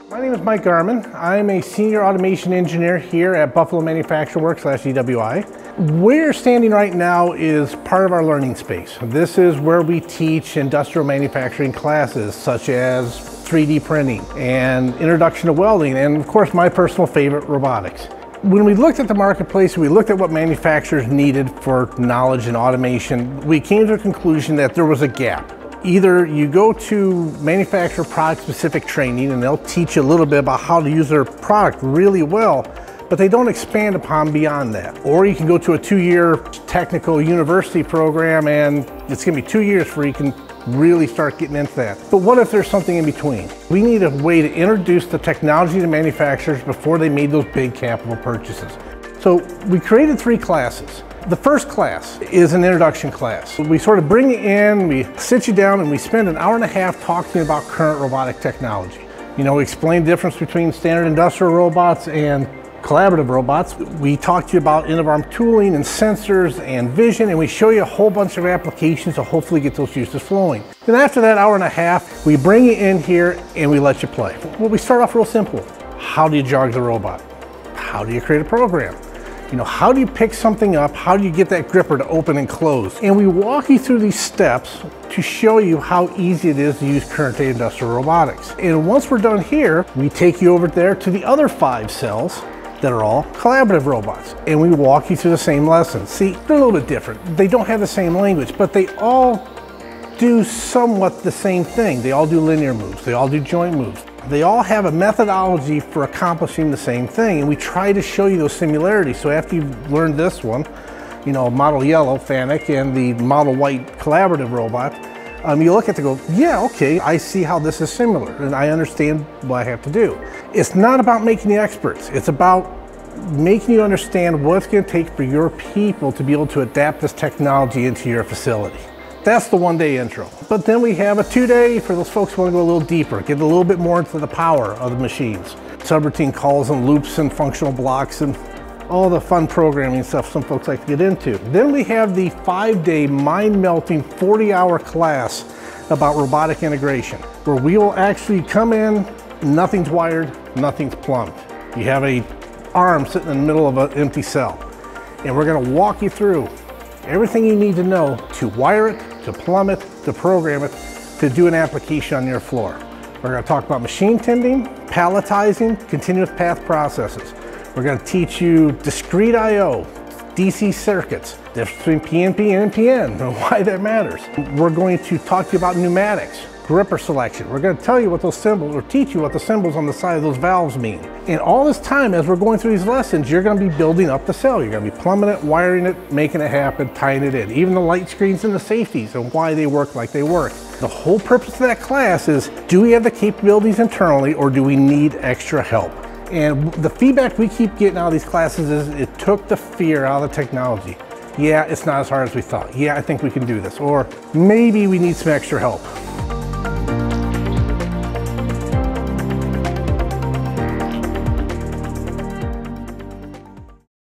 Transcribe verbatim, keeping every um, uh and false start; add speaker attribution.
Speaker 1: My name is Mike Garman. I'm a senior automation engineer here at Buffalo Manufacturing Works slash E W I. Where you're standing right now is part of our learning space. This is where we teach industrial manufacturing classes such as three D printing and introduction to welding, and of course my personal favorite, robotics. When we looked at the marketplace, we looked at what manufacturers needed for knowledge and automation, we came to a conclusion that there was a gap. Either you go to manufacturer product specific training and they'll teach you a little bit about how to use their product really well, but they don't expand upon beyond that. Or you can go to a two-year technical university program and it's gonna be two years before you can really start getting into that. But what if there's something in between? We need a way to introduce the technology to manufacturers before they made those big capital purchases. So we created three classes. The first class is an introduction class. We sort of bring you in, we sit you down, and we spend an hour and a half talking about current robotic technology. You know, we explain the difference between standard industrial robots and collaborative robots. We talk to you about end-of-arm tooling and sensors and vision, and we show you a whole bunch of applications to hopefully get those juices flowing. Then after that hour and a half, we bring you in here and we let you play. Well, we start off real simple. How do you jog the robot? How do you create a program? You know, how do you pick something up? How do you get that gripper to open and close? And we walk you through these steps to show you how easy it is to use current day industrial robotics. And once we're done here, we take you over there to the other five cells that are all collaborative robots. And we walk you through the same lessons. See, they're a little bit different. They don't have the same language, but they all do somewhat the same thing. They all do linear moves. They all do joint moves. They all have a methodology for accomplishing the same thing, and we try to show you those similarities. So after you've learned this one, you know, model yellow, FANUC, and the model white collaborative robot, um, you look at it and go, yeah, okay, I see how this is similar, and I understand what I have to do. It's not about making you experts. It's about making you understand what it's going to take for your people to be able to adapt this technology into your facility. That's the one-day intro. But then we have a two-day for those folks who want to go a little deeper, get a little bit more into the power of the machines. Subroutine calls and loops and functional blocks and all the fun programming stuff some folks like to get into. Then we have the five-day mind-melting forty hour class about robotic integration, where we will actually come in, nothing's wired, nothing's plumbed. You have a arm sitting in the middle of an empty cell, and we're going to walk you through everything you need to know to wire it, to plumb it, to program it, to do an application on your floor. We're going to talk about machine tending, palletizing, continuous path processes. We're going to teach you discrete I O, D C circuits, difference between P N P and N P N, and why that matters. We're going to talk to you about pneumatics, gripper selection. We're going to tell you what those symbols, or teach you what the symbols on the side of those valves mean. And all this time, as we're going through these lessons, you're going to be building up the cell. You're going to be plumbing it, wiring it, making it happen, tying it in. Even the light screens and the safeties and why they work like they work. The whole purpose of that class is, do we have the capabilities internally, or do we need extra help? And the feedback we keep getting out of these classes is it took the fear out of the technology. Yeah, it's not as hard as we thought. Yeah, I think we can do this. Or maybe we need some extra help.